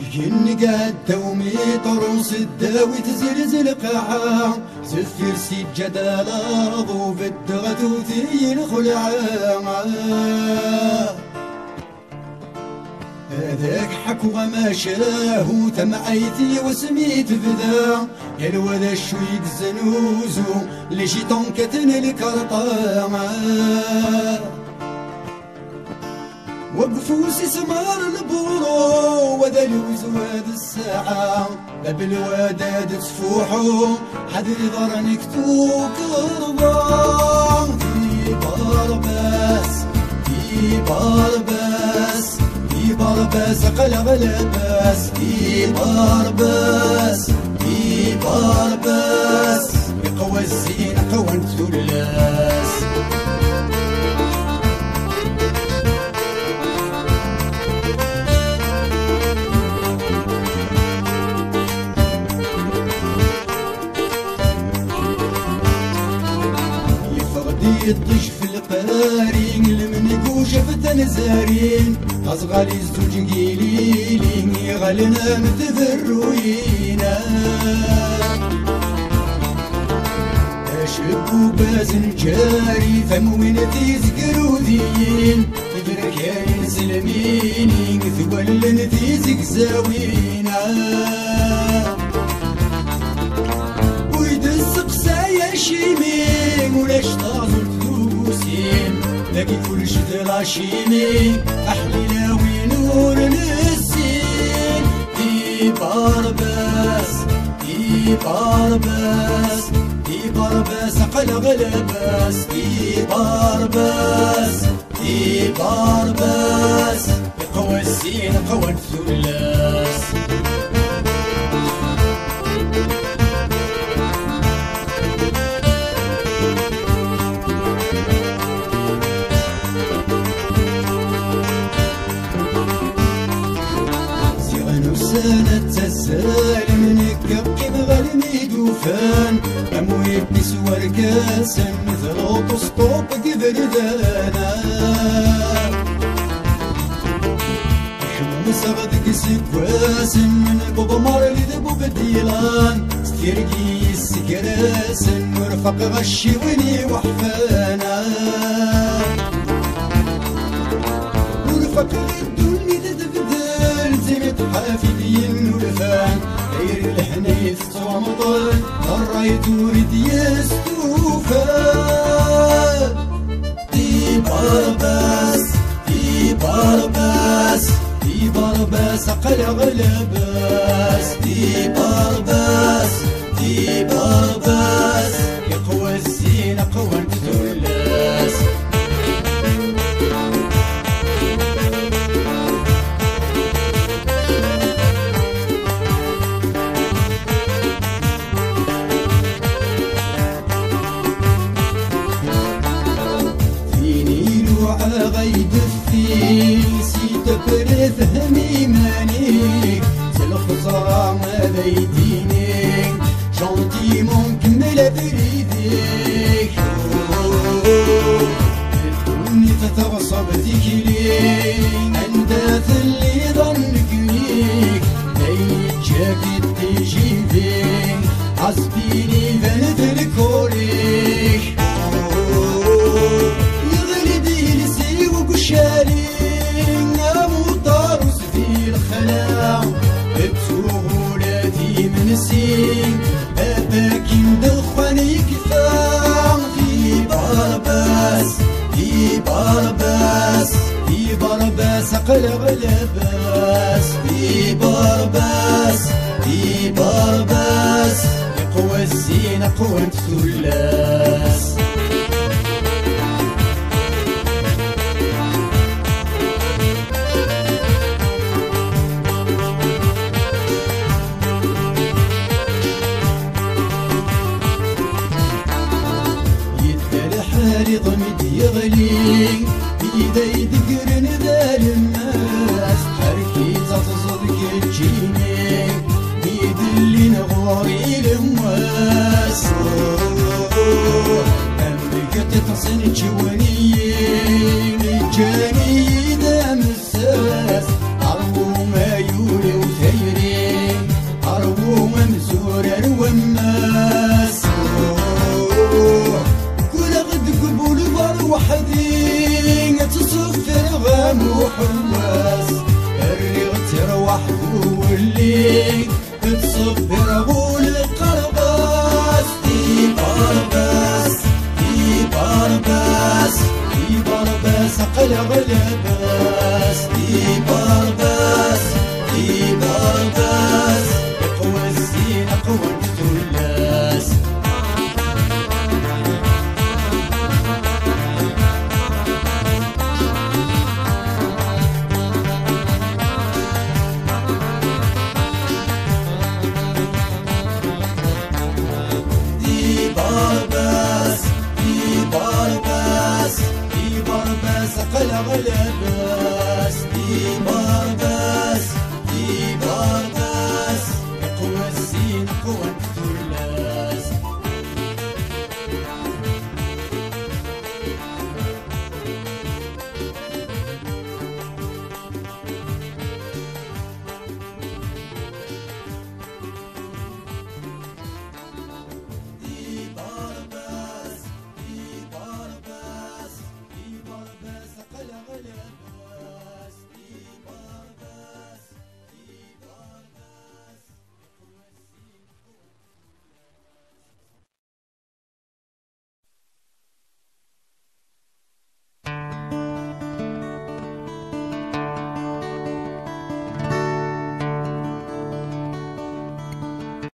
ين قاد دومي طروس الداوي تزلزل قاعة زفير سجاد الأرض في الدغتوثي الخلعة هذاك حكو ما شاهو تمعيتي وسميت فدا يا الولا شويك زنوزو لشي طنكتن الكرطة وقفوا سمار البورو وذا لوز واد الساعة باب الوداد تفوحو حذر ظرنك توكرضا في برباس في برباس في برباس قلب لباس في برباس في برباس يقوى الزين قوى الثلاث يطيش في القارين المنقوش فتن زارين أصغالي الزوج قيليلين يغلنا متفروينا أشبو بازن جاري ثموين تيزك روديين بركاين سلمينين ثولن تيزك زاوينا ويدسق سايا شيمين ولاش طازل لاقي كل شي راشيني أحلينا ونور للسين في برباس في برباس في برباس قلق لباس في برباس في برباس يقوى السين قوى الثلاث سنة تسالم نكبقي بغلمي دوفان أموي بسوار كاسا مثل طسطوب قبردانا حموس غدك سكواس من بضمر لذبو بديلان ستيرقي السكراس ورفق غشي وني وحفانا ورفق الدنيا حافظين ولفان غير الحنيث رمضان الرايت ورد يستوفى في برباس في برباس في برباس قلق لباس في برباس في برباس يقوى الزين قوى الثلاث غيد الثيل سيتفرث هميمانيك سلخصرا ما بيدينيك جونتي مكمل بريديك الدنيا تتغصب ذكريك انداث اللي ظنك ليك ايجاك تجي فيك عصبيني بنت الكوريك شالين مطار وسفير خلاع بسهولاتي من سين أباكين دخاني كفاع في برباس في برباس في برباس قلق لباس في برباس في برباس يقوى الزين قوى الثلاث ضمد يغلي بيدي ذكر ذال الناس حركي تصدق الجيني بيد اللي نغاري الامواس امريكا تصن جواني جاني دام الساس عربو ما يولي وثير وماس كل غد قبول بار وحدي تصفر غام وحواس الريغ تروح واللي تصفر غول القرباس دي بارباس دي بارباس دي بارباس قلق لباس دي بارباس دي بارباس يقوى الزين قوى الثلاث بارباس قلق لباس